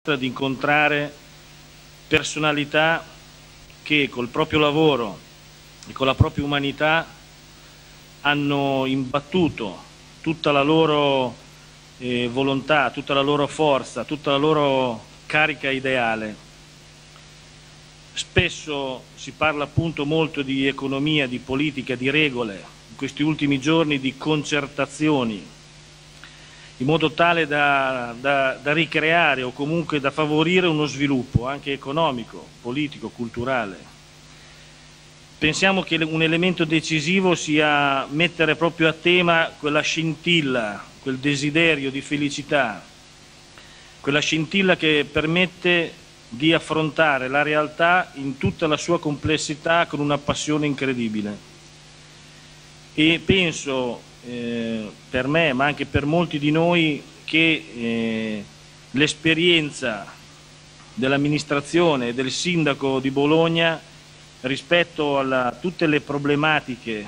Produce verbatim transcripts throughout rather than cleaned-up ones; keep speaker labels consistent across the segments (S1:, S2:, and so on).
S1: di incontrare personalità che col proprio lavoro e con la propria umanità hanno imbattuto tutta la loro eh, volontà, tutta la loro forza, tutta la loro carica ideale. Spesso si parla appunto molto di economia, di politica, di regole, in questi ultimi giorni di concertazioni, in modo tale da, da, da ricreare o comunque da favorire uno sviluppo anche economico, politico, culturale. Pensiamo che un elemento decisivo sia mettere proprio a tema quella scintilla, quel desiderio di felicità, quella scintilla che permette di affrontare la realtà in tutta la sua complessità con una passione incredibile. E penso, eh, per me, ma anche per molti di noi, che eh, l'esperienza dell'amministrazione e del sindaco di Bologna rispetto a tutte le problematiche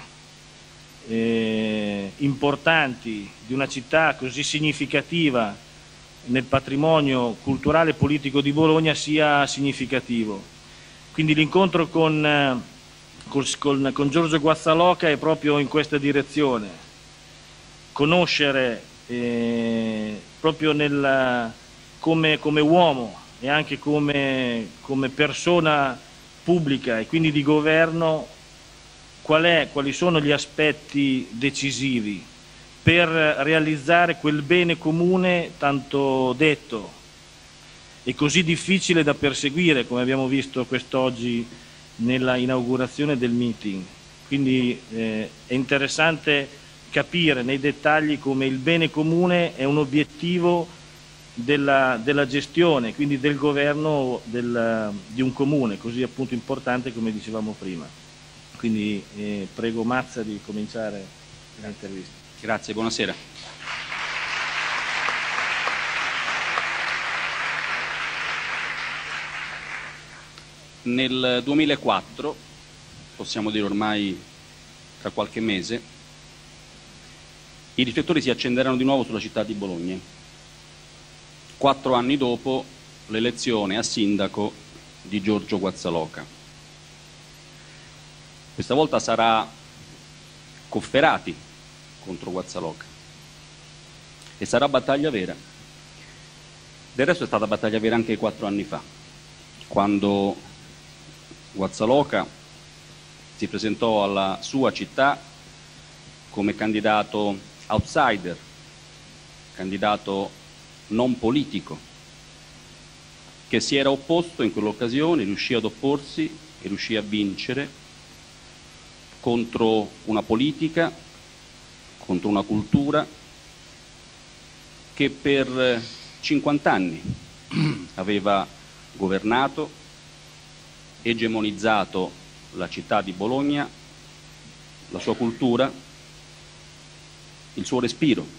S1: eh, importanti di una città così significativa nel patrimonio culturale e politico di Bologna sia significativo. Quindi l'incontro con, eh, con, con Giorgio Guazzaloca è proprio in questa direzione: conoscere eh, proprio nel, come, come uomo e anche come, come persona pubblica e quindi di governo qual è, quali sono gli aspetti decisivi per realizzare quel bene comune tanto detto e così difficile da perseguire, come abbiamo visto quest'oggi nella inaugurazione del meeting. Quindi eh, è interessante capire nei dettagli come il bene comune è un obiettivo Della, della gestione, quindi del governo del, di un comune così appunto importante come dicevamo prima. Quindi eh, prego Mazza di cominciare l'intervista.
S2: Grazie, buonasera. Nel duemilaquattro, possiamo dire ormai tra qualche mese, i riflettori si accenderanno di nuovo sulla città di Bologna. Quattro anni dopo l'elezione a sindaco di Giorgio Guazzaloca. Questa volta sarà Cofferati contro Guazzaloca e sarà battaglia vera. Del resto è stata battaglia vera anche quattro anni fa, quando Guazzaloca si presentò alla sua città come candidato outsider, candidato non politico, che si era opposto in quell'occasione, riuscì ad opporsi e riuscì a vincere contro una politica, contro una cultura che per cinquanta anni aveva governato, egemonizzato la città di Bologna, la sua cultura, il suo respiro.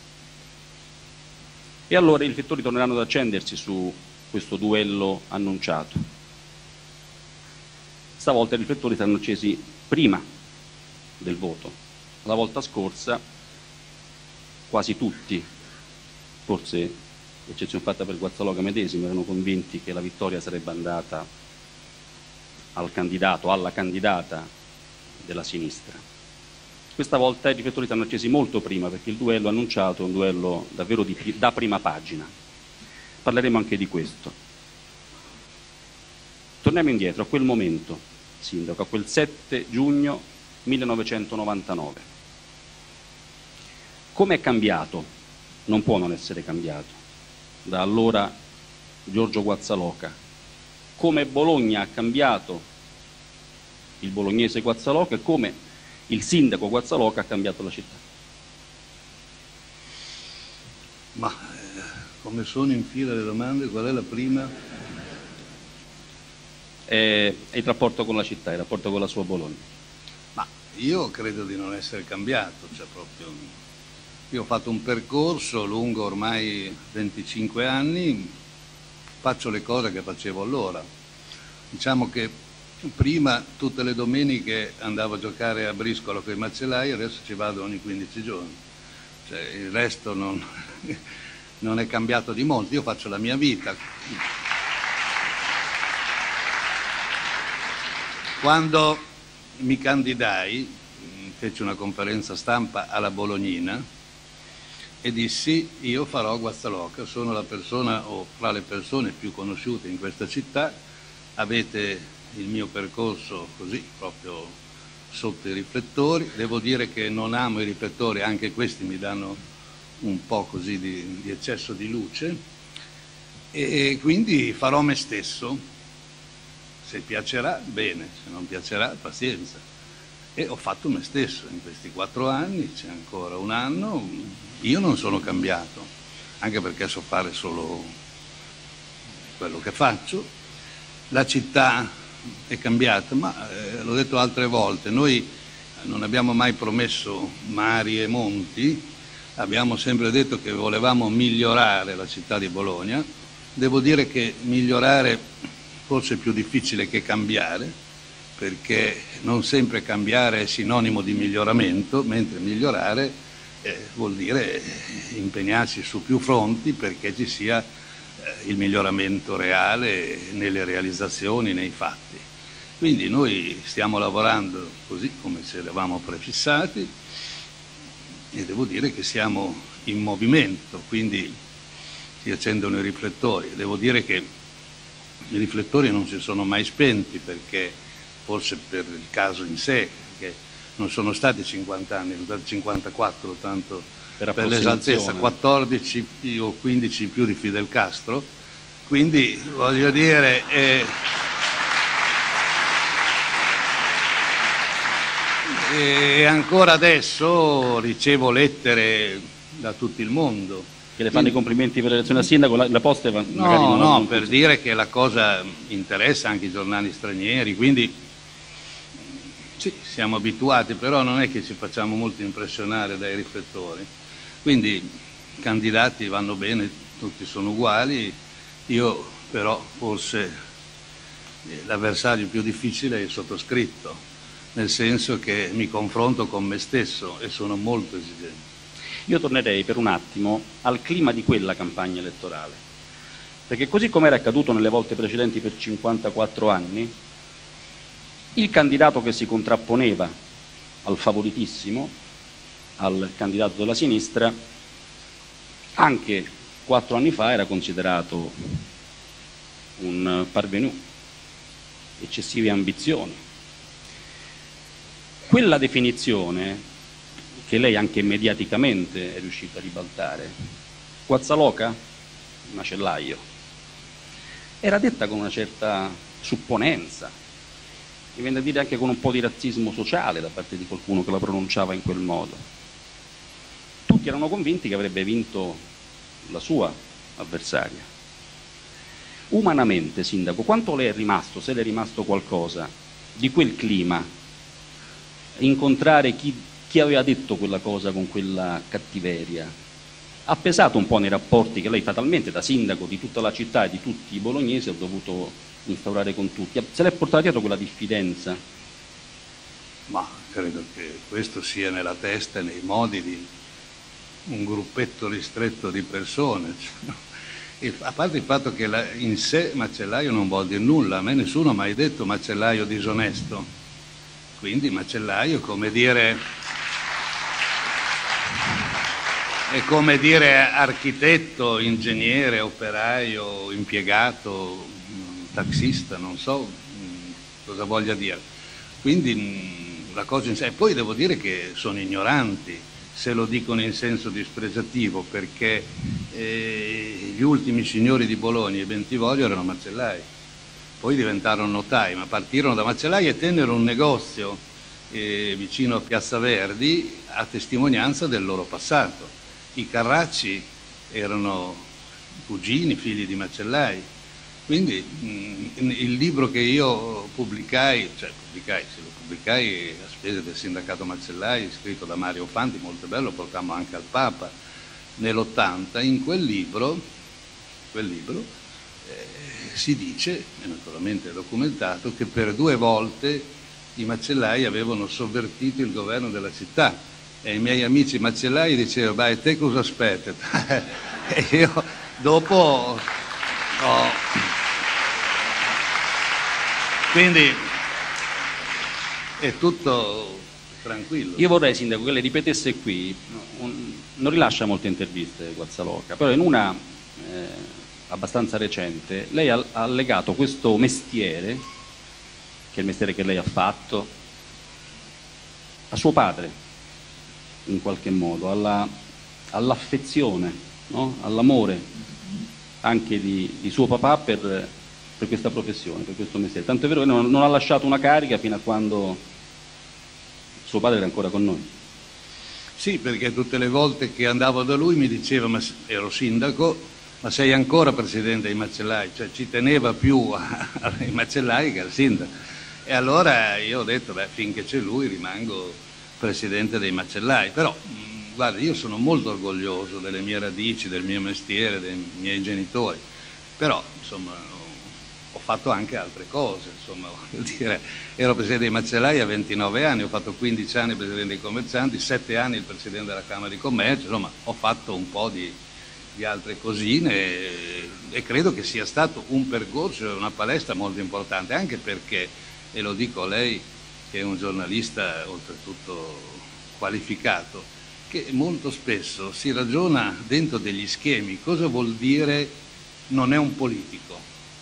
S2: E allora i riflettori torneranno ad accendersi su questo duello annunciato. Stavolta i riflettori saranno accesi prima del voto. La volta scorsa quasi tutti, forse eccezione fatta per Guazzaloca medesimo, erano convinti che la vittoria sarebbe andata al candidato, alla candidata della sinistra. Questa volta i riflettori saranno accesi molto prima, perché il duello annunciato è un duello davvero di, da prima pagina. Parleremo anche di questo. Torniamo indietro a quel momento, sindaco, a quel sette giugno millenovecentonovantanove. Come è cambiato? Non può non essere cambiato. Da allora Giorgio Guazzaloca. Come Bologna ha cambiato il bolognese Guazzaloca e come il sindaco Guazzaloca ha cambiato la città.
S3: Ma eh, come sono in fila le domande, qual è la prima?
S2: È, è il rapporto con la città, il rapporto con la sua Bologna.
S3: Ma io credo di non essere cambiato, cioè proprio. Io ho fatto un percorso lungo ormai venticinque anni, faccio le cose che facevo allora. Diciamo che prima tutte le domeniche andavo a giocare a briscola con i macellai, adesso ci vado ogni quindici giorni, cioè, il resto non, non è cambiato di molto, io faccio la mia vita. Quando mi candidai, feci una conferenza stampa alla Bolognina e dissi: io farò Guazzaloca, sono la persona o fra le persone più conosciute in questa città, avete il mio percorso così proprio sotto i riflettori. Devo dire che non amo i riflettori, anche questi mi danno un po' così di, di eccesso di luce, e quindi farò me stesso. Se piacerà, bene, se non piacerà, pazienza. E ho fatto me stesso in questi quattro anni, c'è ancora un anno, io non sono cambiato, anche perché so fare solo quello che faccio. La città è cambiata, ma eh, l'ho detto altre volte, noi non abbiamo mai promesso mari e monti, abbiamo sempre detto che volevamo migliorare la città di Bologna. Devo dire che migliorare forse è più difficile che cambiare, perché non sempre cambiare è sinonimo di miglioramento, mentre migliorare eh, vuol dire impegnarsi su più fronti perché ci sia eh, il miglioramento reale nelle realizzazioni, nei fatti. Quindi noi stiamo lavorando così come ci eravamo prefissati e devo dire che siamo in movimento, quindi si accendono i riflettori. Devo dire che i riflettori non si sono mai spenti, perché forse per il caso in sé, perché non sono stati cinquanta anni, sono stati cinquantaquattro, tanto per, per l'esattezza, quattordici o quindici in più di Fidel Castro, quindi voglio dire... Eh, e ancora adesso ricevo lettere da tutto il mondo
S2: che le fanno i complimenti per l'elezione a sindaco, la, la posta va,
S3: no,
S2: magari non
S3: no,
S2: non
S3: per
S2: tutti.
S3: dire che la cosa interessa anche i giornali stranieri, quindi sì, siamo abituati, però non è che ci facciamo molto impressionare dai riflettori. Quindi i candidati vanno bene, tutti sono uguali, io però forse l'avversario più difficile è il sottoscritto, nel senso che mi confronto con me stesso e sono molto esigente.
S2: Io tornerei per un attimo al clima di quella campagna elettorale, perché così come era accaduto nelle volte precedenti per cinquantaquattro anni, il candidato che si contrapponeva al favoritissimo, al candidato della sinistra, anche quattro anni fa era considerato un parvenu, eccessive ambizioni. Quella definizione che lei anche mediaticamente è riuscita a ribaltare, Guazzaloca, macellaio, era detta con una certa supponenza, mi viene a dire anche con un po' di razzismo sociale da parte di qualcuno che la pronunciava in quel modo. Tutti erano convinti che avrebbe vinto la sua avversaria. Umanamente, sindaco, quanto le è rimasto, se le è rimasto qualcosa, di quel clima, incontrare chi chi aveva detto quella cosa con quella cattiveria? Ha pesato un po' nei rapporti che lei fatalmente da sindaco di tutta la città e di tutti i bolognesi ha dovuto instaurare con tutti? Se l'è portata dietro quella diffidenza?
S3: Ma credo che questo sia nella testa e nei modi di un gruppetto ristretto di persone. A parte il fatto che la, in sé macellaio non vuol dire nulla, a me nessuno ha mai detto macellaio disonesto, quindi macellaio come dire... è come dire architetto, ingegnere, operaio, impiegato, taxista, non so cosa voglia dire. Quindi la cosa in sé. E poi devo dire che sono ignoranti se lo dicono in senso dispregiativo, perché eh, gli ultimi signori di Bologna e Bentivoglio erano macellai, poi diventarono notai, ma partirono da macellai e tennero un negozio eh, vicino a Piazza Verdi a testimonianza del loro passato. I Carracci erano cugini, figli di macellai, quindi mh, il libro che io pubblicai, cioè pubblicai, se lo pubblicai a spese del sindacato macellai, scritto da Mario Fanti, molto bello, portammo anche al Papa nell'ottanta, in quel libro, quel libro eh, si dice, e naturalmente è documentato, che per due volte i macellai avevano sovvertito il governo della città. e i miei amici macellai dicevano, beh, te cosa aspetti? E io dopo ho... Quindi è tutto tranquillo.
S2: Io vorrei, Sindaco, che lei ripetesse qui, un, non rilascia molte interviste Guazzaloca, però in una eh, abbastanza recente lei ha, ha legato questo mestiere, che è il mestiere che lei ha fatto, a suo padre, in qualche modo, alla, all'affezione, no? All'amore anche di, di suo papà per, per questa professione, per questo mestiere. Tanto è vero che non, non ha lasciato una carica fino a quando suo padre era ancora con noi.
S3: Sì, perché tutte le volte che andavo da lui mi diceva, ma ero sindaco, ma sei ancora presidente dei macellai, cioè ci teneva più ai macellai che al sindaco. E allora io ho detto, beh, finché c'è lui rimango presidente dei macellai. Però, mh, guarda, io sono molto orgoglioso delle mie radici, del mio mestiere, dei miei genitori, però, insomma, ho fatto anche altre cose, insomma, voglio dire, ero presidente dei macellai a ventinove anni, ho fatto quindici anni presidente dei commercianti, sette anni il presidente della Camera di Commercio, insomma, ho fatto un po' di, di altre cosine e, e credo che sia stato un percorso e una palestra molto importante, anche perché, e lo dico a lei che è un giornalista oltretutto qualificato, che molto spesso si ragiona dentro degli schemi, cosa vuol dire non è un politico?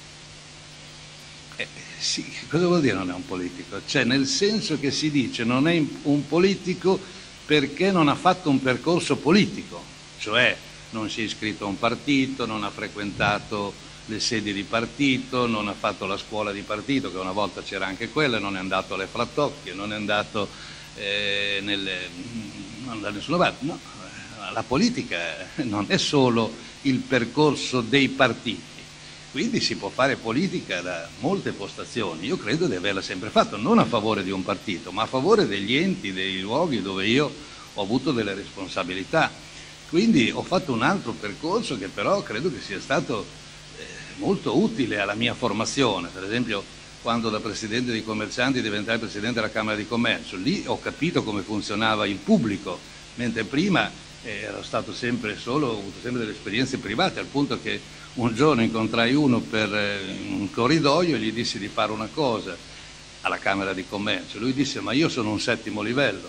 S3: Eh, sì, cosa vuol dire non è un politico? Cioè nel senso che si dice non è un politico perché non ha fatto un percorso politico, cioè non si è iscritto a un partito, non ha frequentato le sedi di partito, non ha fatto la scuola di partito, che una volta c'era anche quella, non è andato alle frattocchie, non è andato eh, nelle, non da nessuna parte. No, la politica non è solo il percorso dei partiti, quindi si può fare politica da molte postazioni. Io credo di averla sempre fatto, non a favore di un partito, ma a favore degli enti, dei luoghi dove io ho avuto delle responsabilità. Quindi ho fatto un altro percorso che però credo che sia stato molto utile alla mia formazione. Per esempio, quando da presidente dei commercianti diventai presidente della Camera di Commercio, lì ho capito come funzionava il pubblico, mentre prima eh, ero stato sempre solo, ho avuto sempre delle esperienze private, al punto che un giorno incontrai uno per eh, un corridoio e gli dissi di fare una cosa alla Camera di Commercio. Lui disse, ma io sono un settimo livello.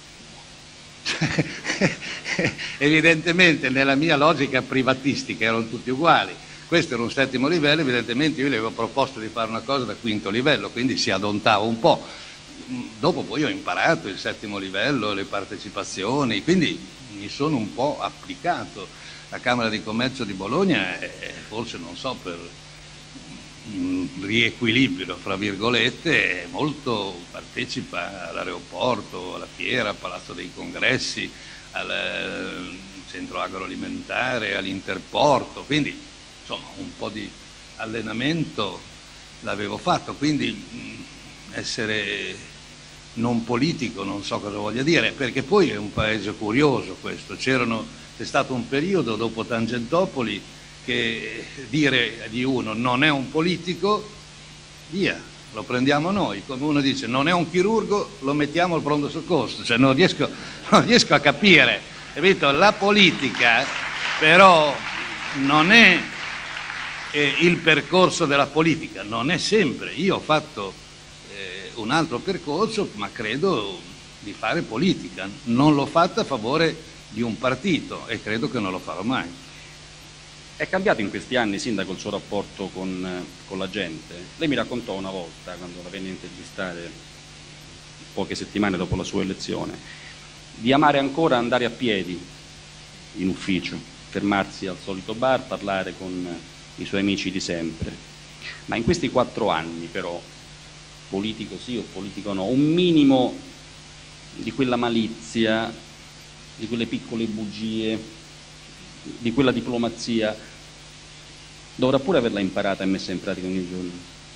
S3: Evidentemente nella mia logica privatistica erano tutti uguali. Questo era un settimo livello, evidentemente io gli avevo proposto di fare una cosa da quinto livello, quindi si adontava un po'. Dopo poi ho imparato il settimo livello, le partecipazioni, quindi mi sono un po' applicato. La Camera di Commercio di Bologna è, forse, non so, per un riequilibrio, fra virgolette, molto partecipa all'aeroporto, alla fiera, al Palazzo dei Congressi, al centro agroalimentare, all'Interporto, quindi insomma un po' di allenamento l'avevo fatto, quindi mh, essere non politico non so cosa voglia dire, perché poi è un paese curioso questo. C'erano, c'è stato un periodo dopo Tangentopoli che dire di uno non è un politico, via, lo prendiamo noi, come uno dice non è un chirurgo, lo mettiamo al pronto soccorso, cioè non riesco, non riesco a capire, capito? La politica però non è eh, il percorso della politica, non è sempre. Io ho fatto eh, un altro percorso, ma credo di fare politica, non l'ho fatta a favore di un partito e credo che non lo farò mai.
S2: È cambiato in questi anni, Sindaco, il suo rapporto con, con la gente? Lei mi raccontò una volta, quando la venne a intervistare poche settimane dopo la sua elezione, di amare ancora andare a piedi in ufficio, fermarsi al solito bar, parlare con i suoi amici di sempre. Ma in questi quattro anni, però, politico sì o politico no, un minimo di quella malizia, di quelle piccole bugie, di quella diplomazia, dovrà pure averla imparata e messa in pratica ogni giorno.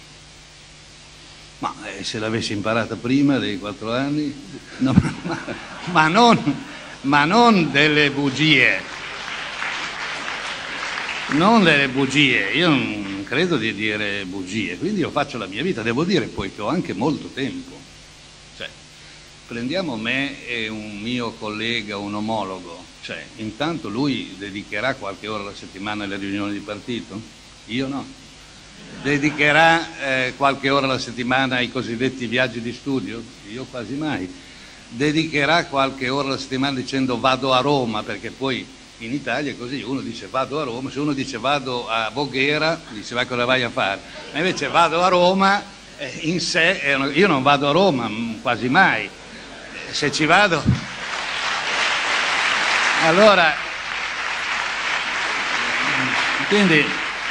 S3: Ma eh, se l'avessi imparata prima dei quattro anni, no, ma, ma, non, ma non delle bugie, non delle bugie, io non credo di dire bugie, quindi io faccio la mia vita, devo dire poi che ho anche molto tempo, cioè, prendiamo me e un mio collega, un omologo, cioè intanto lui dedicherà qualche ora alla settimana alle riunioni di partito? Io no. Dedicherà eh, qualche ora alla settimana ai cosiddetti viaggi di studio? Io quasi mai. Dedicherà qualche ora alla settimana dicendo vado a Roma, perché poi in Italia è così, uno dice vado a Roma, se uno dice vado a Voghera, dice vai cosa vai a fare, ma invece vado a Roma eh, in sé, è una... io non vado a Roma quasi mai, se ci vado, allora, quindi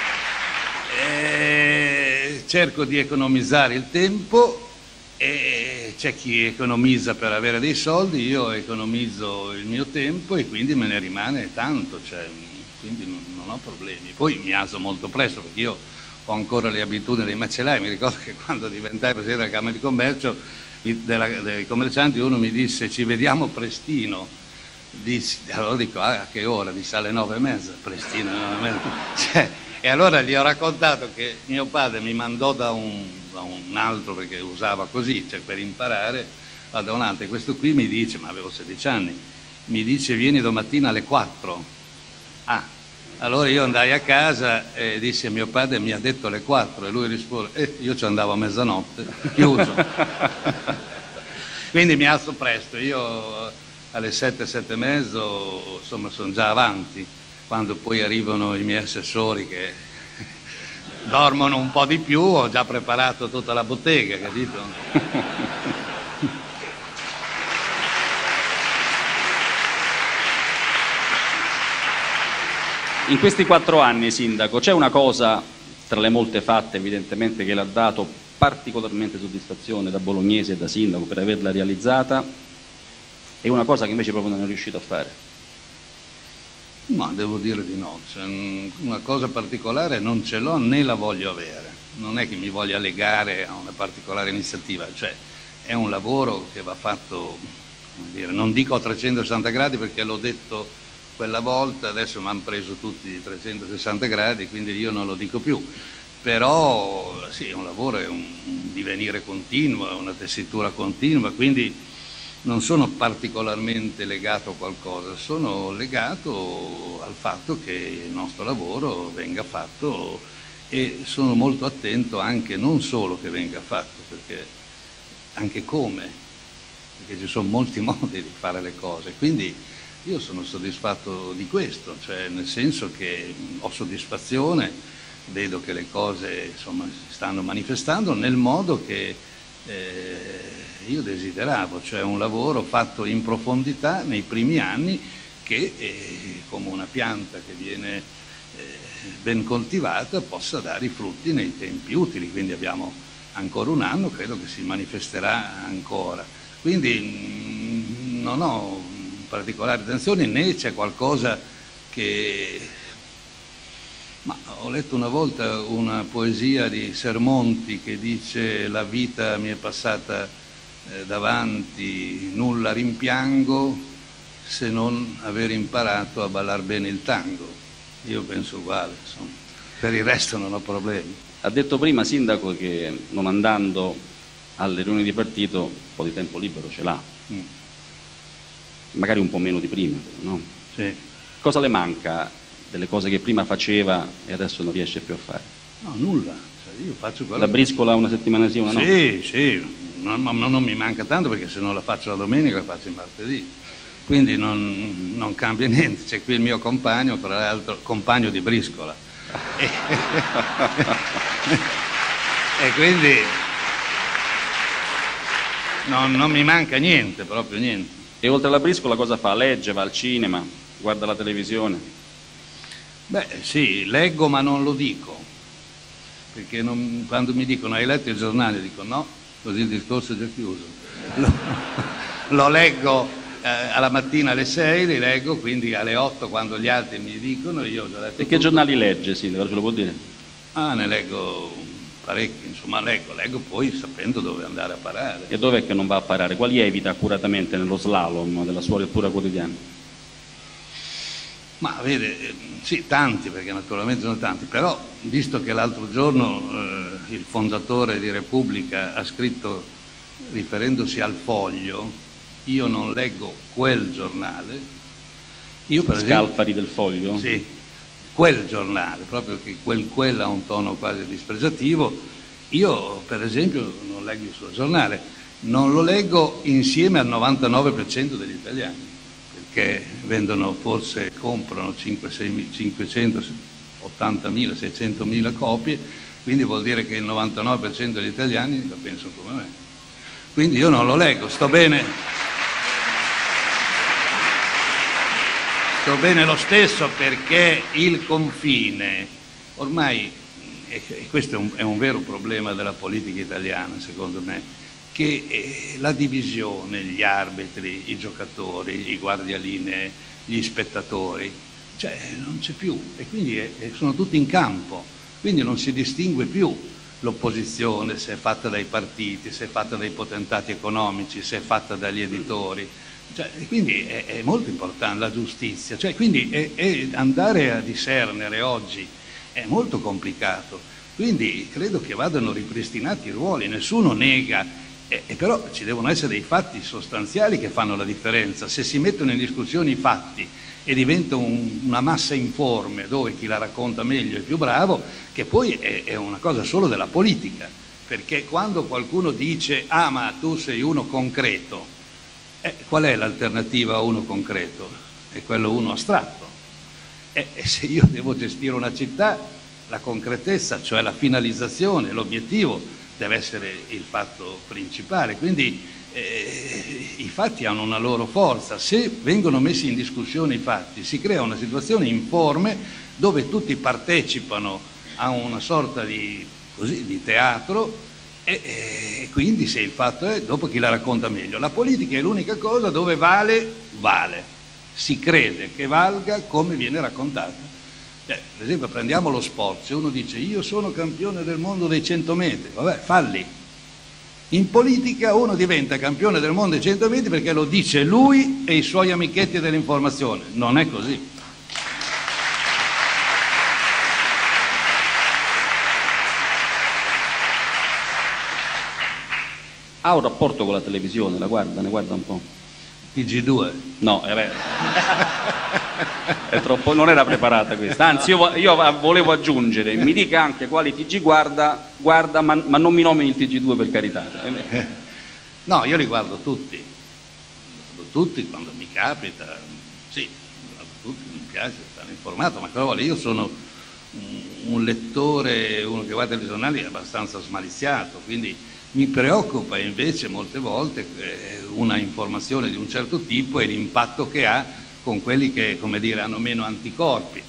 S3: eh, cerco di economizzare il tempo. E c'è chi economizza per avere dei soldi, io economizzo il mio tempo e quindi me ne rimane tanto, cioè, quindi non, non ho problemi. Poi mi alzo molto presto perché io ho ancora le abitudini dei macellai, mi ricordo che quando diventai presidente della Camera di Commercio della, dei commercianti uno mi disse ci vediamo prestino, Dissi, allora dico ah, a che ora? Disse alle nove e mezza, prestino, nove e mezza. Cioè, e allora gli ho raccontato che mio padre mi mandò da un, da un altro perché usava così, cioè per imparare, va da un altro, e questo qui mi dice, ma avevo sedici anni, mi dice vieni domattina alle quattro. Ah, allora io andai a casa e dissi a mio padre mi ha detto alle quattro e lui rispose, eh, io ci andavo a mezzanotte, chiuso. Quindi mi alzo presto, io alle sette, sette e mezzo, insomma sono già avanti. Quando poi arrivano i miei assessori che dormono un po' di più, ho già preparato tutta la bottega, capito?
S2: In questi quattro anni, Sindaco, c'è una cosa, tra le molte fatte evidentemente, che le ha dato particolarmente soddisfazione da bolognese e da Sindaco per averla realizzata, e una cosa che invece proprio non è riuscito a fare?
S3: Ma devo dire di no, cioè, una cosa particolare non ce l'ho né la voglio avere, non è che mi voglia legare a una particolare iniziativa, cioè è un lavoro che va fatto, come dire, non dico a trecentosessanta gradi perché l'ho detto quella volta, adesso mi hanno preso tutti i trecentosessanta gradi, quindi io non lo dico più, però sì, è un lavoro, è un divenire continuo, è una tessitura continua, quindi non sono particolarmente legato a qualcosa, sono legato al fatto che il nostro lavoro venga fatto e sono molto attento anche non solo che venga fatto, perché anche come, perché ci sono molti modi di fare le cose, quindi io sono soddisfatto di questo, cioè nel senso che ho soddisfazione, vedo che le cose insomma si stanno manifestando nel modo che eh, io desideravo, cioè un lavoro fatto in profondità nei primi anni che eh, come una pianta che viene eh, ben coltivata possa dare i frutti nei tempi utili, quindi abbiamo ancora un anno, credo che si manifesterà ancora, quindi mh, non ho particolari tensioni né c'è qualcosa che... Ma ho letto una volta una poesia di Sermonti che dice la vita mi è passata eh, davanti, nulla rimpiango se non aver imparato a ballar bene il tango. Io penso uguale, insomma. Per il resto non ho problemi.
S2: Ha detto prima, Sindaco, che non andando alle riunioni di partito un po' di tempo libero ce l'ha, mm. magari un po' meno di prima, no?
S3: Sì.
S2: Cosa le manca delle cose che prima faceva e adesso non riesce più a fare?
S3: No, nulla. Cioè, io faccio quello
S2: la briscola una settimana sì, una no?
S3: Sì, sì, non, non, non mi manca tanto perché se non la faccio la domenica la faccio il martedì, quindi non, non cambia niente. C'è qui il mio compagno, tra l'altro compagno di briscola. E, e quindi non, non mi manca niente, proprio niente.
S2: E oltre alla briscola cosa fa? Legge, va al cinema, guarda la televisione?
S3: Beh sì, leggo ma non lo dico, perché non, quando mi dicono hai letto il giornale dico no, così il discorso è già chiuso. Lo, lo leggo eh, alla mattina alle sei, li leggo, quindi alle otto quando gli altri mi dicono io ho già letto.
S2: E che
S3: tutto.
S2: Giornali legge, sì, ce lo può dire?
S3: Ah, ne leggo parecchi, insomma leggo, leggo poi sapendo dove andare a parare.
S2: E dov'è che non va a parare? Quali evita accuratamente nello slalom della sua lettura quotidiana?
S3: Ma vede, sì, tanti, perché naturalmente sono tanti, però visto che l'altro giorno eh, il fondatore di Repubblica ha scritto, riferendosi al Foglio, io non leggo quel giornale. Io per
S2: Scalfari
S3: esempio,
S2: del Foglio?
S3: Sì, quel giornale, proprio che quel, quel ha un tono quasi dispregiativo. Io per esempio non leggo il suo giornale, non lo leggo insieme al novantanove per cento degli italiani, perché vendono, forse comprano cinquecentottantamila, seicentomila copie, quindi vuol dire che il novantanove per cento degli italiani la pensano come me. Quindi io non lo leggo, sto bene, sto bene lo stesso, perché il confine ormai, e questo è un, è un vero problema della politica italiana secondo me, che eh, la divisione, gli arbitri, i giocatori, i guardialinee, gli spettatori, cioè non c'è più, e quindi è, sono tutti in campo, quindi non si distingue più l'opposizione, se è fatta dai partiti, se è fatta dai potentati economici, se è fatta dagli editori, cioè, quindi è, è molto importante la giustizia, cioè, quindi è, è andare a discernere oggi è molto complicato, quindi credo che vadano ripristinati i ruoli, nessuno nega. E, e però ci devono essere dei fatti sostanziali che fanno la differenza. Se si mettono in discussione i fatti e diventa un, una massa informe dove chi la racconta meglio è più bravo, che poi è, è una cosa solo della politica, perché quando qualcuno dice ah ma tu sei uno concreto, eh, qual è l'alternativa a uno concreto? È quello uno astratto. E, e se io devo gestire una città, la concretezza, cioè la finalizzazione, l'obiettivo deve essere il fatto principale, quindi eh, i fatti hanno una loro forza. Se vengono messi in discussione i fatti si crea una situazione informe dove tutti partecipano a una sorta di, così, di teatro e, e quindi se il fatto è, dopo chi la racconta meglio. La politica è l'unica cosa dove vale, vale, si crede che valga come viene raccontata. Eh, per esempio prendiamo lo sport, se uno dice io sono campione del mondo dei cento metri, vabbè, falli. In politica uno diventa campione del mondo dei cento metri perché lo dice lui e i suoi amichetti dell'informazione, non è così.
S2: Ha un rapporto con la televisione, la guarda, ne guarda un po'?
S3: T G due?
S2: No, è vero. È troppo, non era preparata questa, anzi io, io volevo aggiungere, mi dica anche quali T G guarda, guarda ma, ma non mi nomini il T G due per carità.
S3: No, io li guardo tutti, li guardo tutti quando mi capita, sì, li guardo tutti, mi piace stare informato, ma cosa vuole, io sono un lettore, uno che guarda i giornali abbastanza smaliziato, quindi mi preoccupa invece molte volte una informazione di un certo tipo e l'impatto che ha con quelli che, come dire, hanno meno anticorpi.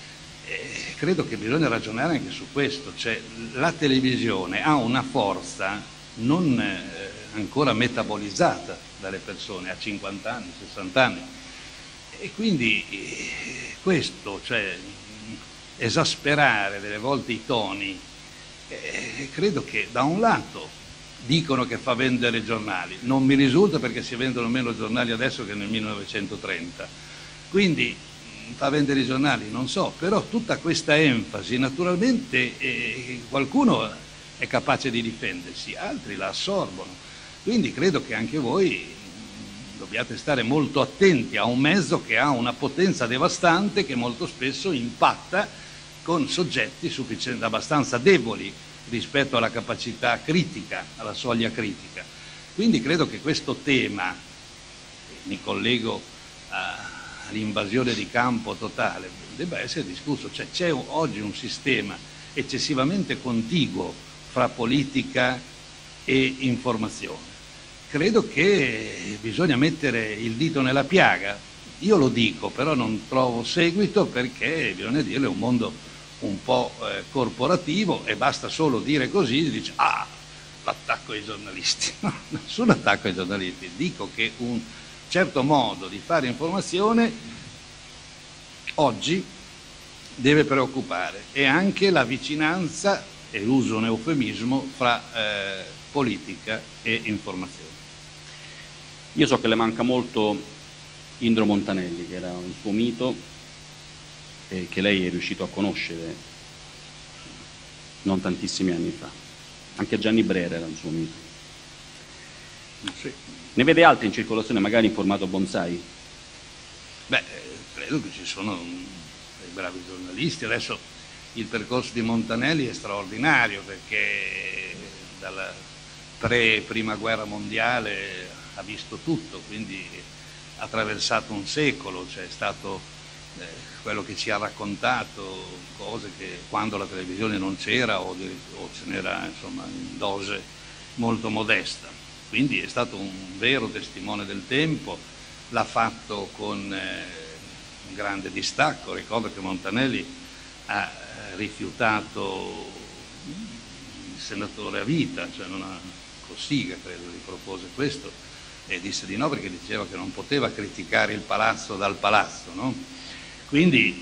S3: E credo che bisogna ragionare anche su questo, cioè la televisione ha una forza non eh, ancora metabolizzata dalle persone a cinquanta anni, sessanta anni, e quindi eh, questo, cioè esasperare delle volte i toni, eh, credo che da un lato dicono che fa vendere i giornali, non mi risulta perché si vendono meno giornali adesso che nel millenovecentotrenta, quindi fa vendere i giornali, non so, però tutta questa enfasi naturalmente eh, qualcuno è capace di difendersi, altri la assorbono, quindi credo che anche voi dobbiate stare molto attenti a un mezzo che ha una potenza devastante che molto spesso impatta con soggetti sufficienti, abbastanza deboli rispetto alla capacità critica, alla soglia critica. Quindi credo che questo tema, mi collego all'invasione di campo totale, debba essere discusso. Cioè, c'è oggi un sistema eccessivamente contiguo fra politica e informazione. Credo che bisogna mettere il dito nella piaga. Io lo dico, però non trovo seguito perché, bisogna dirlo, è un mondo un po' eh, corporativo e basta solo dire così, si dice ah, l'attacco ai giornalisti. No, nessun attacco ai giornalisti, dico che un certo modo di fare informazione oggi deve preoccupare, e anche la vicinanza, e uso un eufemismo, fra eh, politica e informazione.
S2: Io so che le manca molto Indro Montanelli, che era un suo mito, che lei è riuscito a conoscere non tantissimi anni fa. Anche Gianni Brera era un suo mito.
S3: Sì.
S2: Ne vede altri in circolazione, magari in formato bonsai?
S3: Beh, credo che ci sono dei bravi giornalisti. Adesso il percorso di Montanelli è straordinario perché dalla pre-prima guerra mondiale ha visto tutto, quindi ha attraversato un secolo, c'è stato eh, quello che ci ha raccontato, cose che quando la televisione non c'era o, o ce n'era insomma in dose molto modesta. Quindi è stato un vero testimone del tempo, l'ha fatto con eh, un grande distacco. Ricordo che Montanelli ha rifiutato il senatore a vita, cioè non ha, Cossiga credo gli propose questo e disse di no perché diceva che non poteva criticare il palazzo dal palazzo, no? Quindi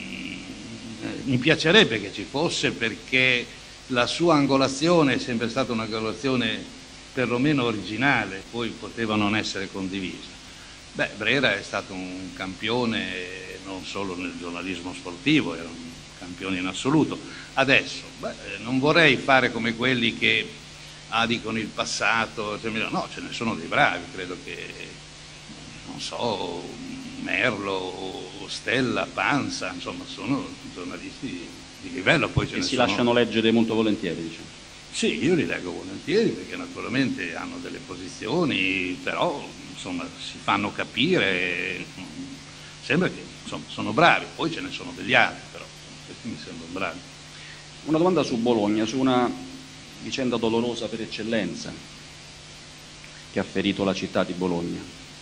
S3: mh, mi piacerebbe che ci fosse, perché la sua angolazione è sempre stata un'angolazione perlomeno originale, poi poteva non essere condivisa. Beh, Brera è stato un campione non solo nel giornalismo sportivo, era un campione in assoluto. Adesso, beh, non vorrei fare come quelli che ah, dicono il passato, cioè, no, ce ne sono dei bravi, credo che, non so, Merlo o Stella, Panza, insomma, sono giornalisti di livello. Poi ce
S2: e
S3: ne
S2: si
S3: sono...
S2: lasciano leggere molto volentieri, diciamo.
S3: Sì, io li leggo volentieri perché naturalmente hanno delle posizioni, però insomma si fanno capire, sembra che insomma, sono bravi, poi ce ne sono degli altri, però questi mi sembrano bravi.
S2: Una domanda su Bologna, su una vicenda dolorosa per eccellenza che ha ferito la città di Bologna.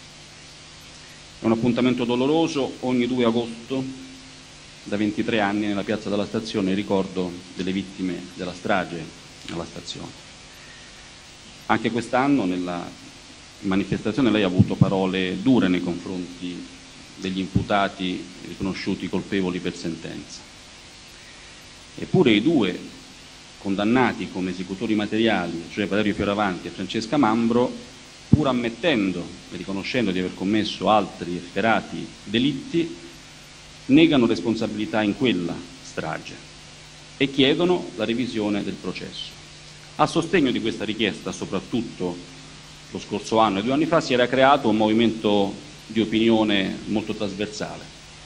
S2: È un appuntamento doloroso ogni due agosto da ventitré anni nella piazza della stazione in ricordo delle vittime della strage alla stazione. Anche quest'anno nella manifestazione lei ha avuto parole dure nei confronti degli imputati riconosciuti colpevoli per sentenza. Eppure i due condannati come esecutori materiali, cioè Valerio Fioravanti e Francesca Mambro, pur ammettendo e riconoscendo di aver commesso altri efferati delitti, negano responsabilità in quella strage e chiedono la revisione del processo. A sostegno di questa richiesta, soprattutto lo scorso anno e due anni fa, si era creato un movimento di opinione molto trasversale.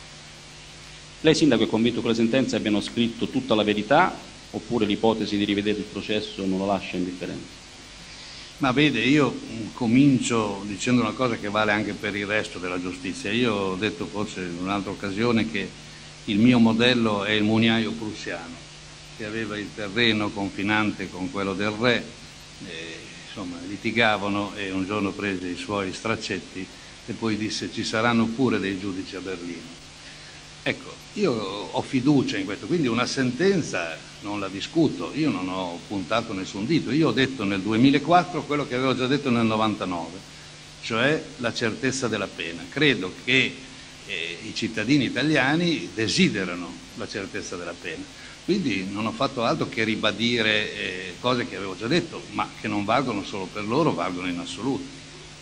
S2: Lei, Sindaco, è convinto che le sentenze abbiano scritto tutta la verità, oppure l'ipotesi di rivedere il processo non lo lascia indifferente?
S3: Ma vede, io comincio dicendo una cosa che vale anche per il resto della giustizia. Io ho detto forse in un'altra occasione che il mio modello è il mugnaio prussiano, che aveva il terreno confinante con quello del re, e, insomma litigavano e un giorno prese i suoi straccetti e poi disse ci saranno pure dei giudici a Berlino. Ecco, io ho fiducia in questo, quindi una sentenza non la discuto, io non ho puntato nessun dito, io ho detto nel duemilaquattro quello che avevo già detto nel novantanove, cioè la certezza della pena. Credo che eh, i cittadini italiani desiderano la certezza della pena, quindi non ho fatto altro che ribadire eh, cose che avevo già detto, ma che non valgono solo per loro, valgono in assoluto.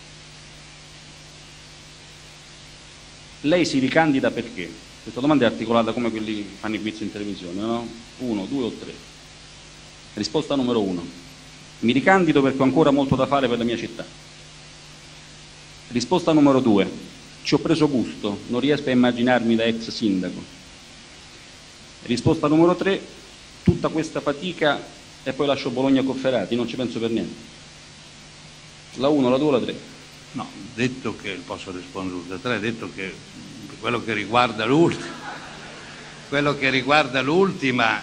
S2: Lei si ricandida perché? Questa domanda è articolata come quelli che fanno i quiz in televisione, no? Uno, due o tre. Risposta numero uno. Mi ricandido perché ho ancora molto da fare per la mia città. Risposta numero due. Ci ho preso gusto, non riesco a immaginarmi da ex sindaco. Risposta numero tre. Tutta questa fatica e poi lascio Bologna Cofferati, non ci penso per niente. La uno, la due o la tre?
S3: No, detto che, posso rispondere tutte e tre, detto che quello che riguarda l'ultima, quello che riguarda l'ultima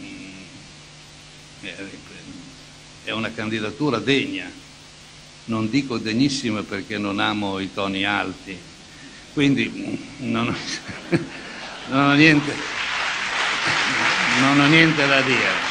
S3: è una candidatura degna, non dico degnissima perché non amo i toni alti, quindi non, non ho niente, non ho niente da dire.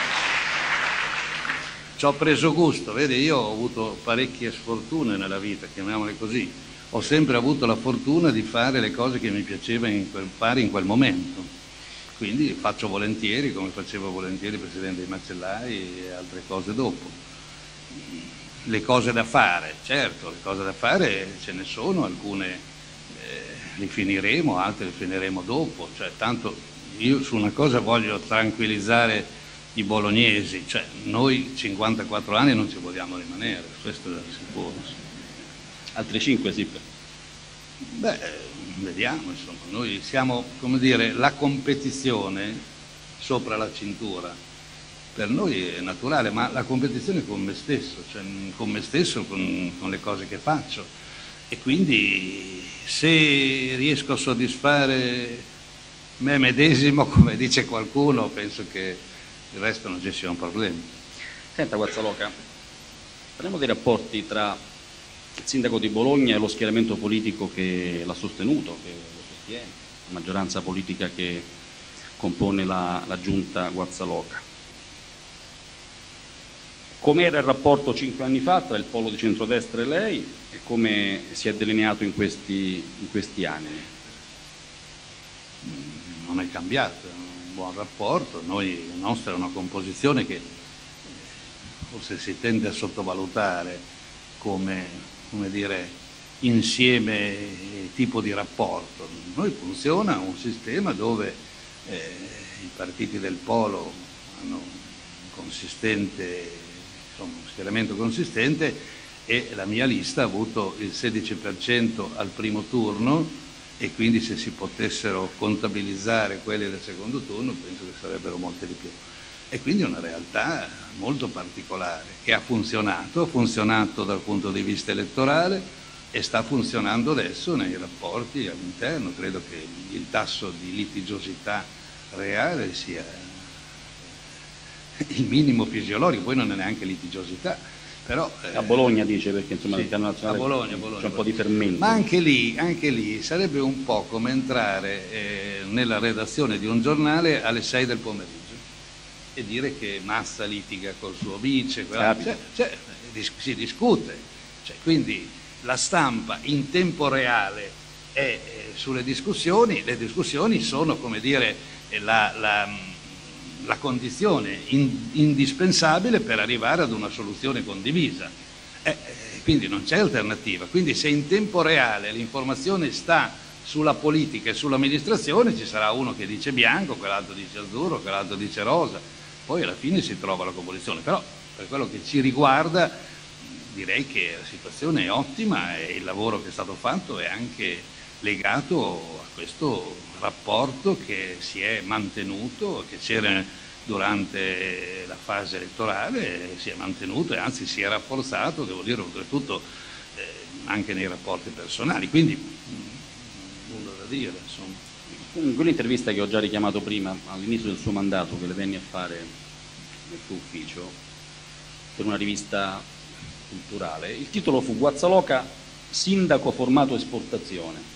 S3: Ci ho preso gusto, vedi, io ho avuto parecchie sfortune nella vita, chiamiamole così. Ho sempre avuto la fortuna di fare le cose che mi piaceva in quel, fare in quel momento, quindi faccio volentieri come facevo volentieri il Presidente dei Macellai e altre cose dopo. Le cose da fare, certo, le cose da fare ce ne sono, alcune eh, le finiremo, altre le finiremo dopo, cioè, tanto io su una cosa voglio tranquillizzare i bolognesi, cioè noi cinquantaquattro anni non ci vogliamo rimanere, questo è sicuro.
S2: Altre cinque, sì.
S3: Beh, vediamo, insomma, noi siamo, come dire, la competizione sopra la cintura, per noi è naturale, ma la competizione con me stesso, cioè con me stesso, con, con le cose che faccio, e quindi se riesco a soddisfare me medesimo, come dice qualcuno, penso che il resto non ci sia un problema.
S2: Senta Guazzaloca, parliamo dei rapporti tra il sindaco di Bologna e lo schieramento politico che l'ha sostenuto, che lo sostiene, la maggioranza politica che compone la, la giunta Guazzaloca. Com'era il rapporto cinque anni fa tra il polo di centrodestra e lei e come si è delineato in questi, in questi anni?
S3: Non è cambiato, è un buon rapporto. Noi, la nostra è una composizione che forse si tende a sottovalutare come, come dire, insieme tipo di rapporto. Noi funziona un sistema dove eh, i partiti del polo hanno un consistente, insomma, un schieramento consistente, e la mia lista ha avuto il sedici per cento al primo turno, e quindi se si potessero contabilizzare quelli del secondo turno penso che sarebbero molte di più. E quindi è una realtà molto particolare che ha funzionato, ha funzionato dal punto di vista elettorale e sta funzionando adesso nei rapporti all'interno. Credo che il tasso di litigiosità reale sia il minimo fisiologico, poi non è neanche litigiosità. Però, eh,
S2: a Bologna dice, perché insomma
S3: sì,
S2: il piano nazionale
S3: a Bologna, a Bologna,
S2: c'è un po' di fermento.
S3: Ma anche lì, anche lì sarebbe un po' come entrare eh, nella redazione di un giornale alle sei del pomeriggio e dire che Massa litiga col suo vice, cioè, cioè, dis- si discute, cioè, quindi la stampa in tempo reale è eh, sulle discussioni, le discussioni sono, come dire, la... la la condizione in, indispensabile per arrivare ad una soluzione condivisa. Eh, quindi non c'è alternativa. Quindi se in tempo reale l'informazione sta sulla politica e sull'amministrazione, ci sarà uno che dice bianco, quell'altro dice azzurro, quell'altro dice rosa, poi alla fine si trova la composizione. Però per quello che ci riguarda direi che la situazione è ottima e il lavoro che è stato fatto è anche legato a questo rapporto che si è mantenuto, che c'era durante la fase elettorale, si è mantenuto e anzi si è rafforzato, devo dire oltretutto eh, anche nei rapporti personali, quindi mh, nulla da dire, insomma.
S2: In quell'intervista che ho già richiamato prima, all'inizio del suo mandato, che le venni a fare nel suo ufficio per una rivista culturale, il titolo fu Guazzaloca, sindaco formato esportazione.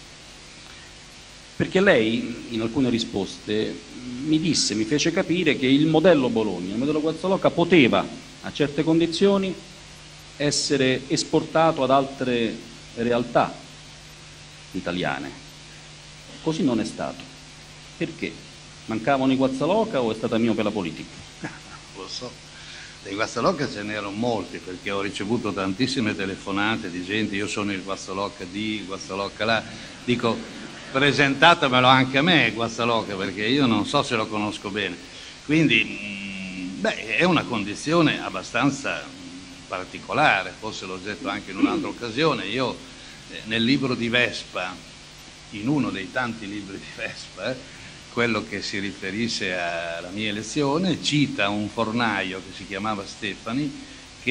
S2: Perché lei, in alcune risposte, mi disse, mi fece capire che il modello Bologna, il modello Guazzaloca poteva, a certe condizioni, essere esportato ad altre realtà italiane. Così non è stato. Perché? Mancavano i Guazzaloca o è stata miope la politica?
S3: No, no, lo so. Dei Guazzaloca ce n'erano molti, perché ho ricevuto tantissime telefonate di gente, io sono il Guazzaloca di, Guazzaloca là, dico... presentatemelo anche a me Guazzaloca, perché io non so se lo conosco bene. Quindi beh, è una condizione abbastanza particolare, forse l'ho detto anche in un'altra occasione. Io eh, nel libro di Vespa, in uno dei tanti libri di Vespa, eh, quello che si riferisce alla mia elezione, cita un fornaio che si chiamava Stefani che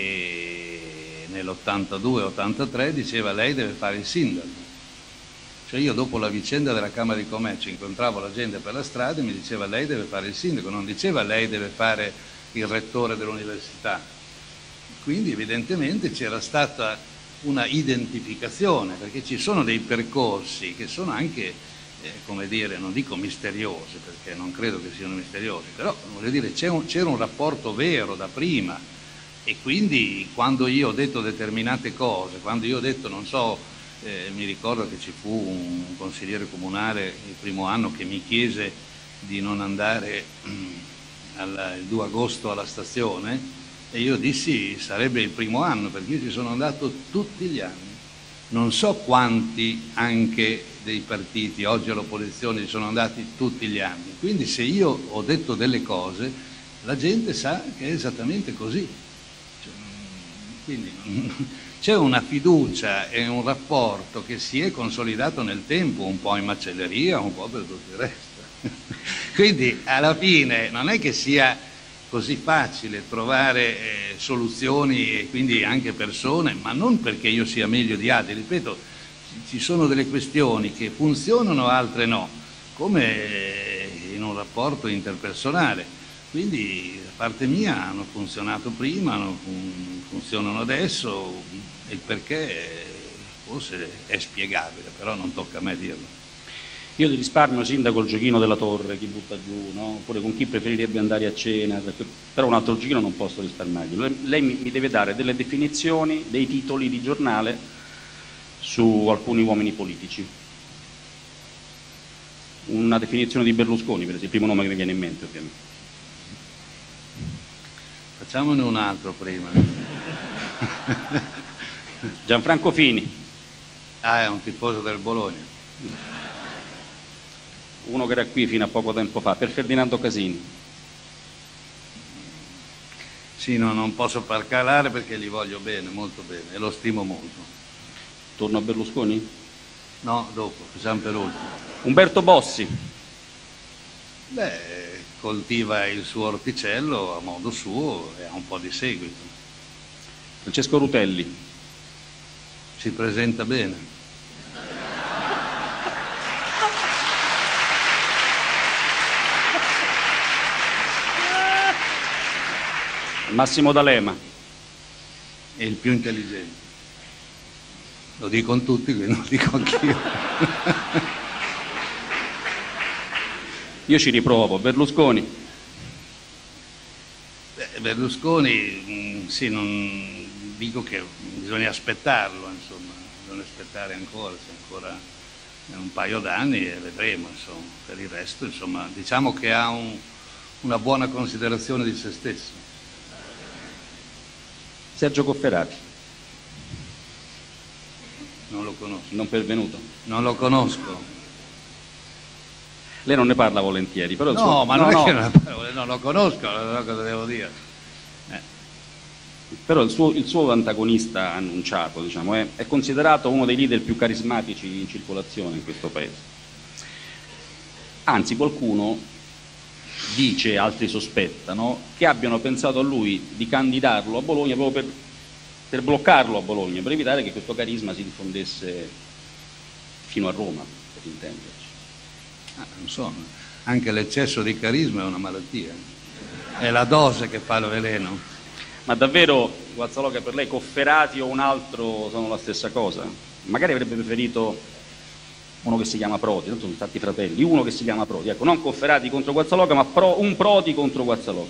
S3: eh, nell'ottantadue ottantatré diceva lei deve fare il sindaco. Cioè io dopo la vicenda della Camera di Commercio incontravo la gente per la strada e mi diceva lei deve fare il sindaco, non diceva lei deve fare il rettore dell'università. Quindi evidentemente c'era stata una identificazione, perché ci sono dei percorsi che sono anche, eh, come dire, non dico misteriosi, perché non credo che siano misteriosi, però voglio dire c'era un, c'era un rapporto vero da prima, e quindi quando io ho detto determinate cose, quando io ho detto non so, Eh, mi ricordo che ci fu un consigliere comunale il primo anno che mi chiese di non andare al, il due agosto alla stazione, e io dissi sarebbe il primo anno, perché io ci sono andato tutti gli anni. Non so quanti anche dei partiti oggi all'opposizione ci sono andati tutti gli anni, quindi se io ho detto delle cose la gente sa che è esattamente così. Cioè, quindi c'è una fiducia e un rapporto che si è consolidato nel tempo, un po' in macelleria, un po' per tutto il resto. Quindi alla fine non è che sia così facile trovare eh, soluzioni e quindi anche persone, ma non perché io sia meglio di altri, ripeto, ci sono delle questioni che funzionano, altre no, come in un rapporto interpersonale. Quindi da parte mia hanno funzionato prima, hanno, funzionano adesso, il perché forse è spiegabile, però non tocca a me dirlo.
S2: Io ti risparmio, sindaco, il giochino della torre, chi butta giù, no? Oppure con chi preferirebbe andare a cena, però un altro giochino non posso risparmiarglielo. Lei mi deve dare delle definizioni, dei titoli di giornale su alcuni uomini politici. Una definizione di Berlusconi, per esempio, il primo nome che mi viene in mente, ovviamente.
S3: Facciamone un altro prima.
S2: Gianfranco Fini.
S3: Ah, è un tifoso del Bologna.
S2: Uno che era qui fino a poco tempo fa, per Ferdinando Casini.
S3: Sì, no, non posso far calare perché gli voglio bene, molto bene, e lo stimo molto.
S2: Torno a Berlusconi?
S3: No, dopo, facciamo per ultimo.
S2: Umberto Bossi.
S3: Beh, coltiva il suo orticello a modo suo e ha un po' di seguito.
S2: Francesco Rutelli.
S3: Si presenta bene.
S2: Massimo D'Alema.
S3: È il più intelligente. Lo dicono tutti, quindi lo dico anch'io.
S2: Io ci riprovo. Berlusconi.
S3: Beh, Berlusconi, mh, sì, non dico che bisogna aspettarlo, insomma, bisogna aspettare ancora, se ancora è un paio d'anni e vedremo, insomma. Per il resto, insomma, diciamo che ha un, una buona considerazione di se stesso.
S2: Sergio Cofferati.
S3: Non lo conosco.
S2: Non pervenuto.
S3: Non lo conosco.
S2: Lei non ne parla volentieri, però...
S3: No,
S2: suo...
S3: ma
S2: no,
S3: non
S2: no.
S3: è che non, parlo, non lo conosco, non so cosa devo dire. Eh.
S2: Però il suo, il suo antagonista annunciato, diciamo, è, è considerato uno dei leader più carismatici in circolazione in questo paese. Anzi, qualcuno dice, altri sospettano, che abbiano pensato a lui di candidarlo a Bologna proprio per, per bloccarlo a Bologna, per evitare che questo carisma si diffondesse fino a Roma, per intenderci.
S3: Ah, non so, anche l'eccesso di carisma è una malattia. È la dose che fa il veleno.
S2: Ma davvero, Guazzaloca, per lei Cofferati o un altro sono la stessa cosa? Magari avrebbe preferito uno che si chiama Prodi, non sono stati fratelli, uno che si chiama Prodi, ecco, non Cofferati contro Guazzaloca, ma pro, un Prodi contro Guazzaloca.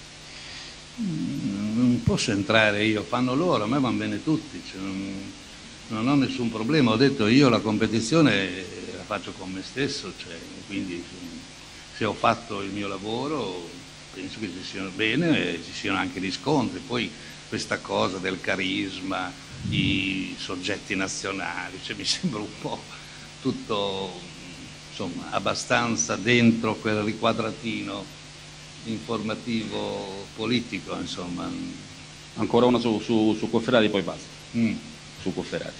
S3: Non posso entrare io, fanno loro, a me vanno bene tutti, cioè non, non ho nessun problema, ho detto io la competizione la faccio con me stesso, cioè, quindi se ho fatto il mio lavoro penso che ci siano bene e ci siano anche riscontri, poi questa cosa del carisma, i soggetti nazionali, cioè mi sembra un po' tutto, insomma, abbastanza dentro quel riquadratino informativo politico, insomma.
S2: Ancora una su, su, su Cofferati, poi basta.
S3: Mm.
S2: Su Cofferati.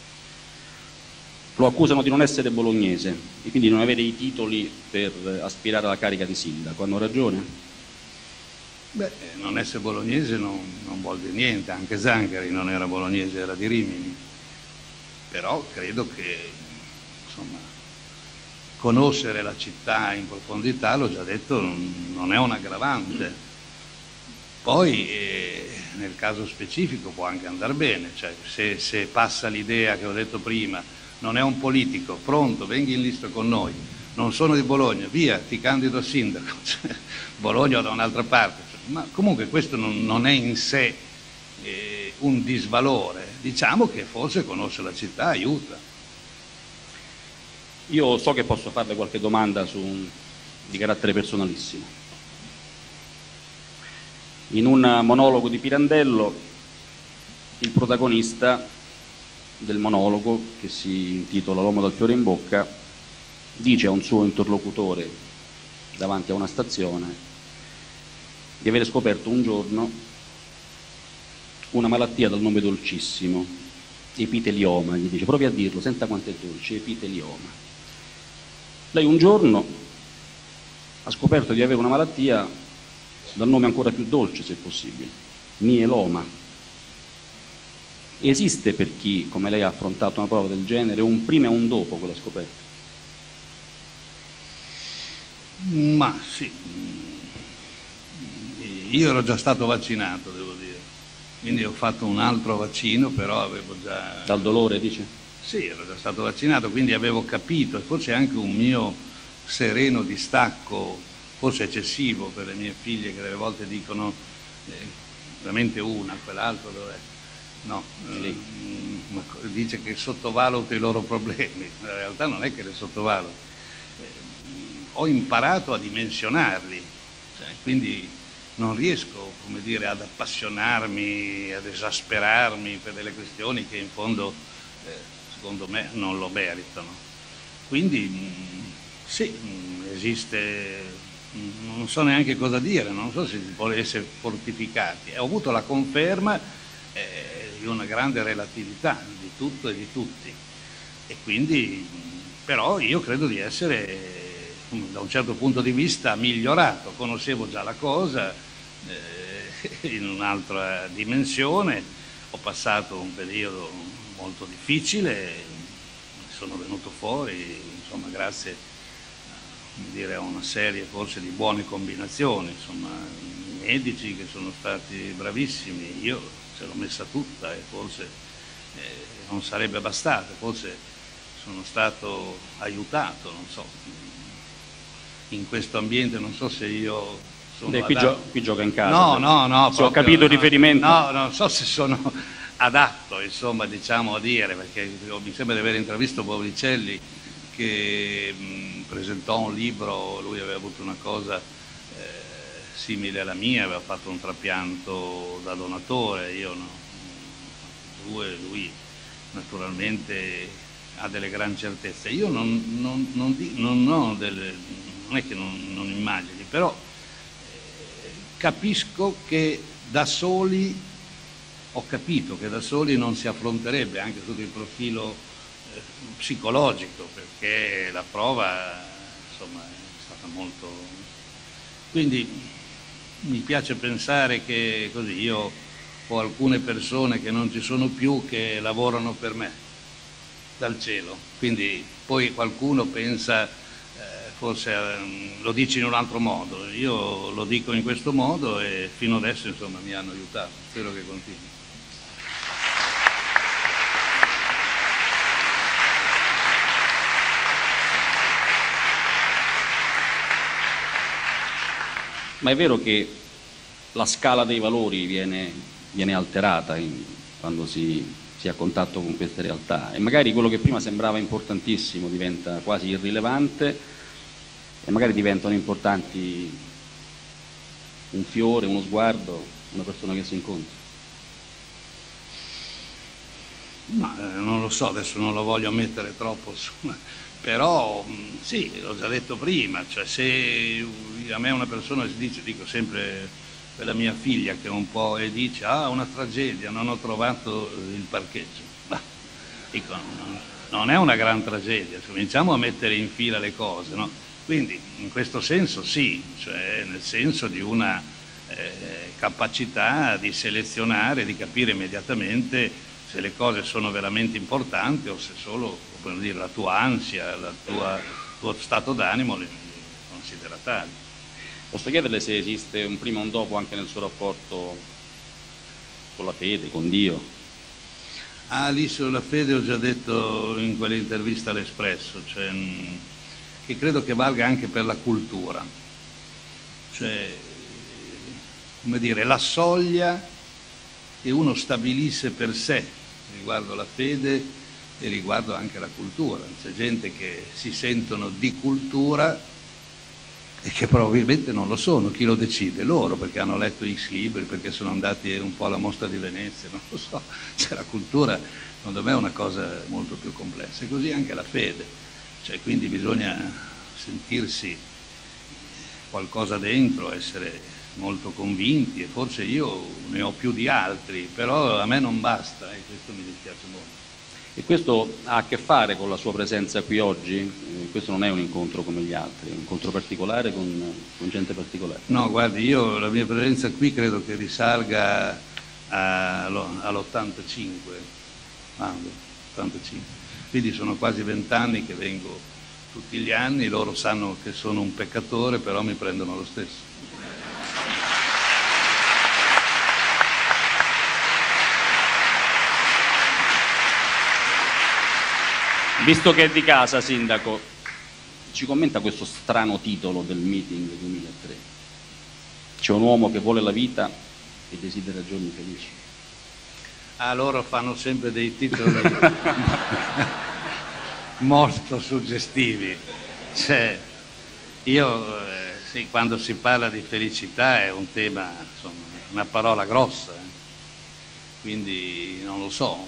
S2: Lo accusano di non essere bolognese e quindi non avere i titoli per aspirare alla carica di sindaco. Hanno ragione?
S3: Beh, non essere bolognese non, non vuol dire niente, anche Zangheri non era bolognese, era di Rimini. Però credo che, insomma, conoscere la città in profondità, l'ho già detto, non è un aggravante. Poi eh, nel caso specifico può anche andare bene, cioè se, se passa l'idea che ho detto prima, non è un politico, pronto, venga in lista con noi, non sono di Bologna, via, ti candido a sindaco, cioè, Bologna da un'altra parte, ma comunque questo non, non è in sé eh, un disvalore, diciamo che forse conosce la città aiuta.
S2: Io so che posso farle qualche domanda su, di carattere personalissimo. In un monologo di Pirandello, il protagonista del monologo, che si intitola L'uomo dal fiore in bocca, dice a un suo interlocutore davanti a una stazione: di avere scoperto un giorno una malattia dal nome dolcissimo, epitelioma, gli dice, provi a dirlo, senta quanto è dolce, epitelioma. Lei un giorno ha scoperto di avere una malattia dal nome ancora più dolce, se possibile, mieloma. Esiste per chi, come lei ha affrontato una prova del genere, un prima e un dopo quella scoperta?
S3: Ma sì, io ero già stato vaccinato, devo dire, quindi ho fatto un altro vaccino, però avevo già...
S2: Dal dolore, dice?
S3: Sì, ero già stato vaccinato, quindi avevo capito, e forse anche un mio sereno distacco, forse eccessivo per le mie figlie che delle volte dicono eh, veramente una, quell'altro dov'è? No, eh, dice che sottovaluto i loro problemi, in realtà non è che le sottovaluto, eh, ho imparato a dimensionarli, cioè, quindi non riesco, come dire, ad appassionarmi, ad esasperarmi per delle questioni che in fondo eh, secondo me non lo meritano. Quindi mh, sì, mh, esiste, mh, non so neanche cosa dire, non so se si può essere fortificati. Ho avuto la conferma eh, di una grande relatività di tutto e di tutti, e quindi mh, però io credo di essere da un certo punto di vista migliorato, conoscevo già la cosa eh, in un'altra dimensione, ho passato un periodo molto difficile, sono venuto fuori, insomma, grazie a, dire, a una serie forse di buone combinazioni, insomma, i medici che sono stati bravissimi, io ce l'ho messa tutta e forse eh, non sarebbe bastato, forse sono stato aiutato, non so, in questo ambiente, non so se io sono
S2: Beh, qui, gio qui gioca in casa.
S3: No, no, no.
S2: Se ho capito il riferimento.
S3: No, non so se sono adatto, insomma, diciamo, a dire, perché mi sembra di aver intravisto Paolicelli che mh, presentò un libro, lui aveva avuto una cosa eh, simile alla mia, aveva fatto un trapianto da donatore, io no, due, lui naturalmente ha delle gran certezze. Io non, non, non, non ho delle... non è che non, non immagini, però eh, capisco che da soli, ho capito che da soli non si affronterebbe anche sotto il profilo eh, psicologico, perché la prova insomma è stata molto... Quindi mi piace pensare che così io ho alcune persone che non ci sono più che lavorano per me dal cielo, quindi poi qualcuno pensa forse eh, lo dici in un altro modo, io lo dico in questo modo e fino adesso insomma mi hanno aiutato, spero che continui.
S2: Ma è vero che la scala dei valori viene, viene alterata in, quando si, si ha contatto con queste realtà, e magari quello che prima sembrava importantissimo diventa quasi irrilevante, e magari diventano importanti un fiore, uno sguardo, una persona che si incontra.
S3: Ma eh, non lo so, adesso non lo voglio mettere troppo su, però mh, sì, l'ho già detto prima, cioè se a me una persona si dice, dico sempre per la mia figlia che un po' e dice, ah, una tragedia, non ho trovato il parcheggio. Ma dico, non, non è una gran tragedia, cominciamo a mettere in fila le cose, no? Quindi in questo senso sì, cioè nel senso di una eh, capacità di selezionare, di capire immediatamente se le cose sono veramente importanti o se solo, come dire, la tua ansia, il tuo stato d'animo li considera tali.
S2: Posso chiederle se esiste un prima e un dopo anche nel suo rapporto con la fede, con Dio?
S3: Ah, lì sulla fede ho già detto in quell'intervista all'Espresso, cioè, che credo che valga anche per la cultura, cioè, come dire, la soglia che uno stabilisse per sé riguardo la fede e riguardo anche la cultura. C'è gente che si sentono di cultura e che probabilmente non lo sono, chi lo decide? Loro, perché hanno letto X libri, perché sono andati un po' alla mostra di Venezia, non lo so, cioè, la cultura secondo me è una cosa molto più complessa, e così anche la fede. Cioè, quindi bisogna sentirsi qualcosa dentro, essere molto convinti, e forse io ne ho più di altri, però a me non basta e questo mi dispiace molto.
S2: E questo ha a che fare con la sua presenza qui oggi? Eh, questo non è un incontro come gli altri, è un incontro particolare con, con gente particolare?
S3: No, guardi, io la mia presenza qui credo che risalga all'ottantacinque, ah, ottantacinque. Quindi sono quasi vent'anni che vengo tutti gli anni, loro sanno che sono un peccatore, però mi prendono lo stesso.
S2: Visto che è di casa, Sindaco, ci commenta questo strano titolo del meeting duemilatré. C'è un uomo che vuole la vita e desidera giorni felici.
S3: Ah, loro fanno sempre dei titoli molto suggestivi. Cioè, io, eh, sì, quando si parla di felicità è un tema, insomma, una parola grossa, eh. Quindi non lo so.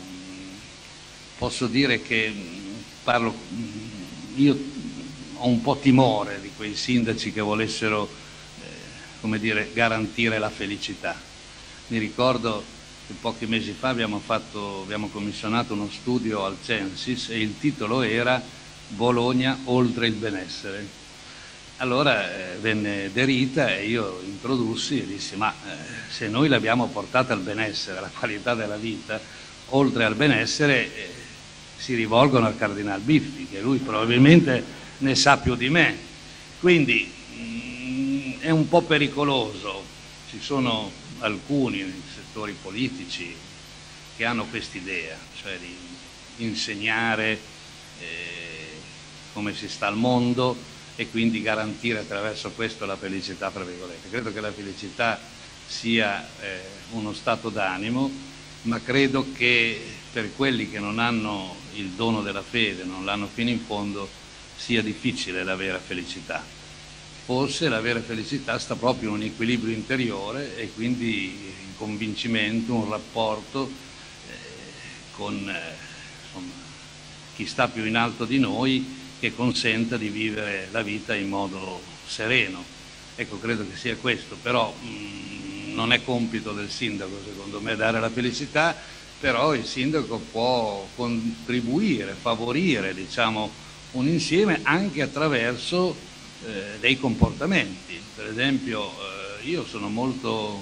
S3: Posso dire che parlo, io ho un po' timore di quei sindaci che volessero, eh, come dire, garantire la felicità. Mi ricordo che pochi mesi fa abbiamo, fatto, abbiamo commissionato uno studio al Censis e il titolo era Bologna oltre il benessere. Allora eh, venne derita e io introdussi e dissi ma eh, se noi l'abbiamo portata al benessere, alla qualità della vita, oltre al benessere eh, si rivolgono al Cardinal Biffi, che lui probabilmente ne sa più di me. Quindi mh, è un po' pericoloso. Ci sono alcuni nei settori politici che hanno quest'idea, cioè di insegnare eh, come si sta al mondo e quindi garantire attraverso questo la felicità, tra virgolette. Credo che la felicità sia eh, uno stato d'animo, ma credo che per quelli che non hanno il dono della fede, non l'hanno fino in fondo, sia difficile la vera felicità. Forse la vera felicità sta proprio in un equilibrio interiore e quindi in convincimento, un rapporto eh, con eh, insomma, chi sta più in alto di noi, che consenta di vivere la vita in modo sereno. Ecco, credo che sia questo, però mh, non è compito del sindaco, secondo me, dare la felicità, però il sindaco può contribuire, favorire, diciamo, un insieme anche attraverso eh, dei comportamenti. Per esempio, eh, io sono molto,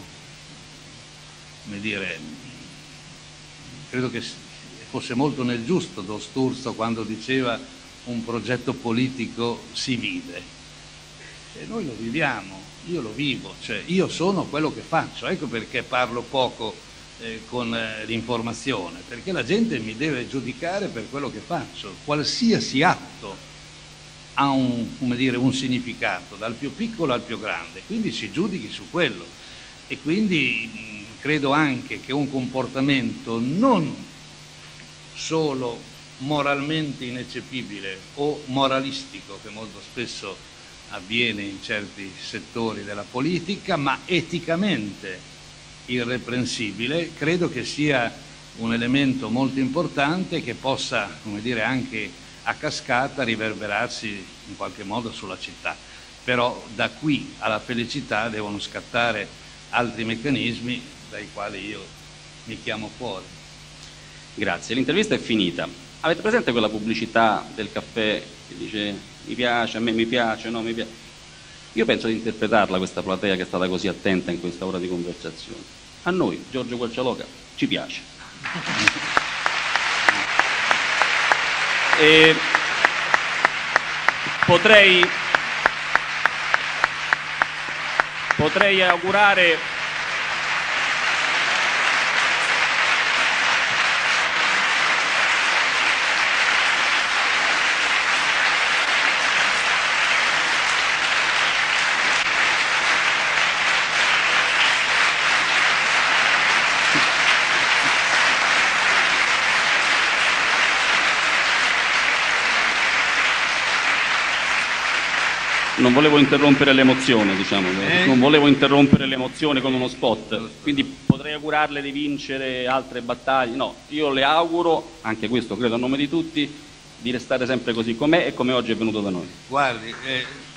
S3: come dire, credo che fosse molto nel giusto Don Sturzo quando diceva un progetto politico si vive. E noi lo viviamo, io lo vivo, cioè io sono quello che faccio, ecco perché parlo poco eh, con eh, l'informazione, perché la gente mi deve giudicare per quello che faccio, qualsiasi atto ha un, come dire, un significato, dal più piccolo al più grande, quindi si giudichi su quello. E quindi mh, credo anche che un comportamento non solo moralmente ineccepibile o moralistico, che molto spesso avviene in certi settori della politica, ma eticamente irreprensibile, credo che sia un elemento molto importante che possa, come dire, anche a cascata riverberarsi in qualche modo sulla città. Però da qui alla felicità devono scattare altri meccanismi dai quali io mi chiamo fuori.
S2: Grazie, l'intervista è finita. Avete presente quella pubblicità del caffè che dice mi piace, a me mi piace, no mi piace? Io penso di interpretarla, questa platea che è stata così attenta in questa ora di conversazione. A noi, Giorgio Gualcialoca, ci piace. E potrei, potrei augurare non volevo interrompere l'emozione, diciamo, eh? non volevo interrompere l'emozione con uno spot, quindi potrei augurarle di vincere altre battaglie. No, io le auguro, anche questo credo a nome di tutti, di restare sempre così com'è e come oggi è venuto da noi.
S3: Guardi, eh,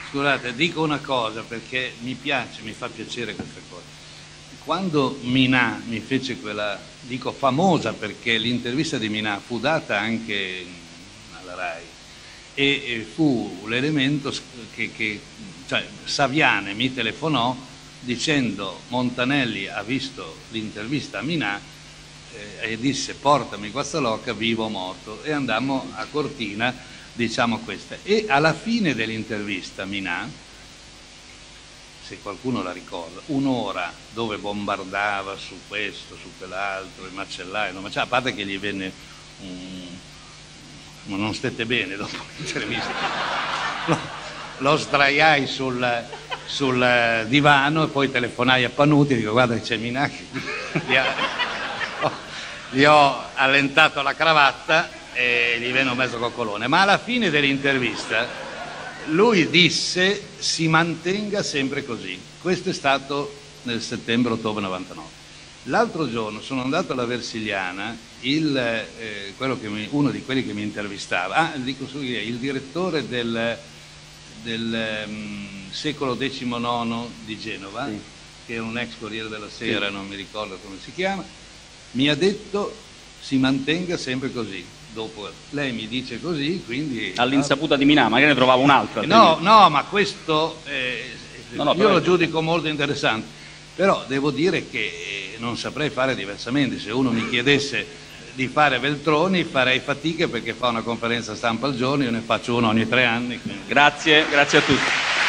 S3: scusate, dico una cosa perché mi piace, mi fa piacere questa cosa. Quando Minà mi fece quella, dico famosa perché l'intervista di Minà fu data anche alla RAI e, e fu l'elemento che, che cioè, Saviane mi telefonò dicendo Montanelli ha visto l'intervista a Minà eh, e disse portami Guazzaloca vivo o morto, e andammo a Cortina, diciamo questa, e alla fine dell'intervista Minà, se qualcuno la ricorda, un'ora dove bombardava su questo, su quell'altro, il macellaio, no, ma cioè, a parte che gli venne un... ma non stette bene dopo l'intervista, lo, lo sdraiai sul, sul divano e poi telefonai a Panuti e dico guarda che c'è Minà che gli, ha, gli ho allentato la cravatta e gli venne un mezzo coccolone, ma alla fine dell'intervista lui disse si mantenga sempre così. Questo è stato nel settembre-ottobre novantanove. L'altro giorno sono andato alla Versiliana, il, eh, quello che mi, uno di quelli che mi intervistava, ah, dico su, il direttore del, del um, secolo diciannove di Genova, sì, che è un ex Corriere della Sera, sì, non mi ricordo come si chiama, mi ha detto si mantenga sempre così. Dopo lei mi dice così, quindi...
S2: All'insaputa di Minà, magari ne trovavo un altro.
S3: No, no, ma questo eh,
S2: no, no,
S3: io lo giudico molto interessante, però devo dire che non saprei fare diversamente. Se uno mi chiedesse di fare Veltroni farei fatica perché fa una conferenza stampa al giorno, io ne faccio uno ogni tre anni. Quindi...
S2: Grazie, grazie a tutti.